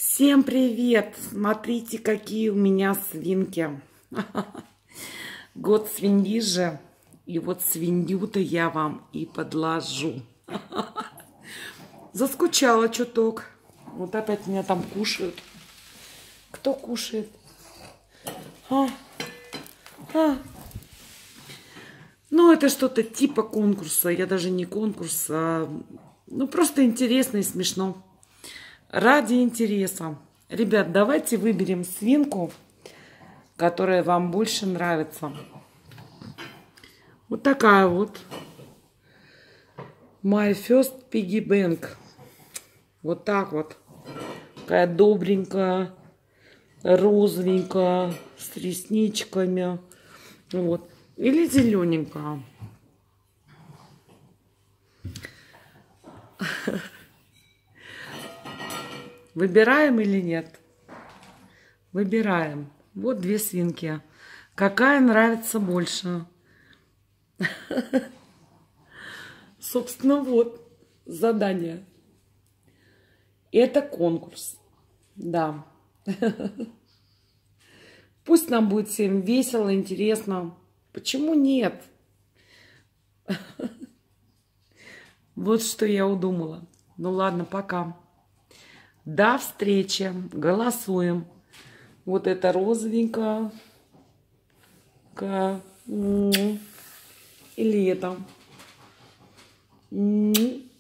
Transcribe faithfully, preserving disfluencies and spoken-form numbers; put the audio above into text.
Всем привет! Смотрите, какие у меня свинки. Год свиньи же. И вот свинью-то я вам и подложу. Заскучала чуток. Вот опять меня там кушают. Кто кушает? А? А? Ну, это что-то типа конкурса. Я даже не конкурс, а... Ну, просто интересно и смешно. Ради интереса. Ребят, давайте выберем свинку, которая вам больше нравится. Вот такая вот. My First Piggy Bank. Вот так вот. Такая добренькая, розовенькая, с ресничками. Вот. Или зелененькая. Выбираем или нет? Выбираем. Вот две свинки. Какая нравится больше? Собственно, вот задание. Это конкурс. Да. Пусть нам будет всем весело, интересно. Почему нет? Вот что я удумала. Ну ладно, пока. До встречи. Голосуем. Вот это розовенькая. Или это.